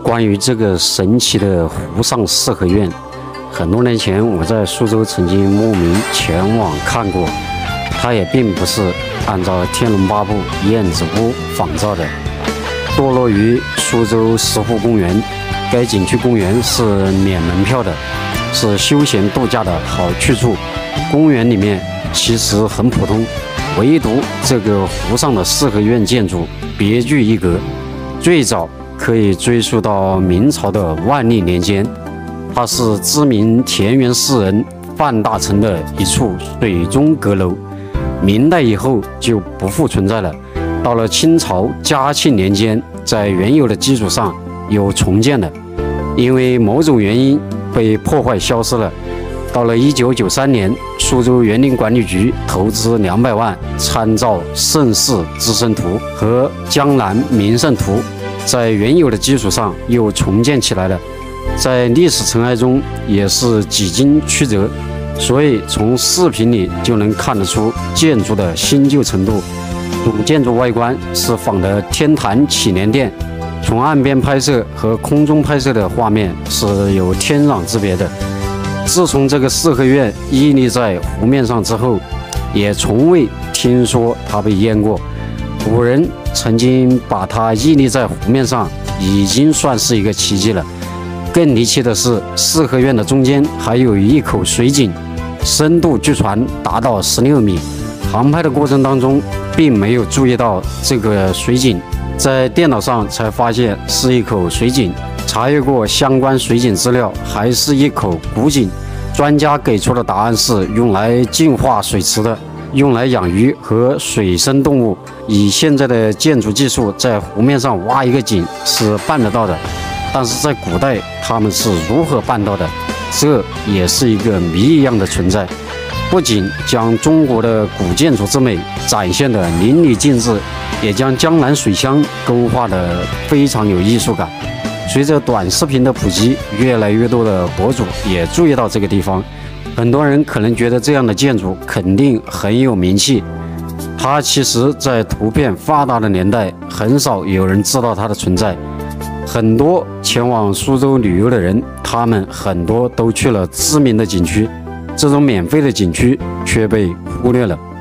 关于这个神奇的湖上四合院，很多年前我在苏州曾经慕名前往看过，它也并不是按照《天龙八部》燕子屋仿造的。坐落于苏州石湖公园，该景区公园是免门票的，是休闲度假的好去处。公园里面其实很普通，唯独这个湖上的四合院建筑别具一格，最早可以追溯到明朝的万历年间，它是知名田园诗人范大成的一处水中阁楼，明代以后就不复存在了。到了清朝嘉庆年间，在原有的基础上又重建了，因为某种原因被破坏消失了。到了1993年，苏州园林管理局投资200万参照盛世之声图和江南名胜图，在原有的基础上又重建起来了。在历史尘埃中也是几经曲折，所以从视频里就能看得出建筑的新旧程度。主建筑外观是仿的天坛祈年殿，从岸边拍摄和空中拍摄的画面是有天壤之别的。自从这个四合院屹立在湖面上之后，也从未听说它被淹过。古人曾经把它屹立在湖面上，已经算是一个奇迹了。更离奇的是，四合院的中间还有一口水井，深度据传达到16米。航拍的过程当中，并没有注意到这个水井，在电脑上才发现是一口水井。查阅过相关水井资料，还是一口古井。专家给出的答案是用来净化水池的，用来养鱼和水生动物。以现在的建筑技术，在湖面上挖一个井是办得到的，但是在古代他们是如何办到的？这也是一个谜一样的存在。不仅将中国的古建筑之美展现得淋漓尽致，也将江南水乡勾画得非常有艺术感。随着短视频的普及，越来越多的博主也注意到这个地方。很多人可能觉得这样的建筑肯定很有名气，它其实在图片发达的年代，很少有人知道它的存在。很多前往苏州旅游的人，他们很多都去了知名的景区，这种免费的景区却被忽略了。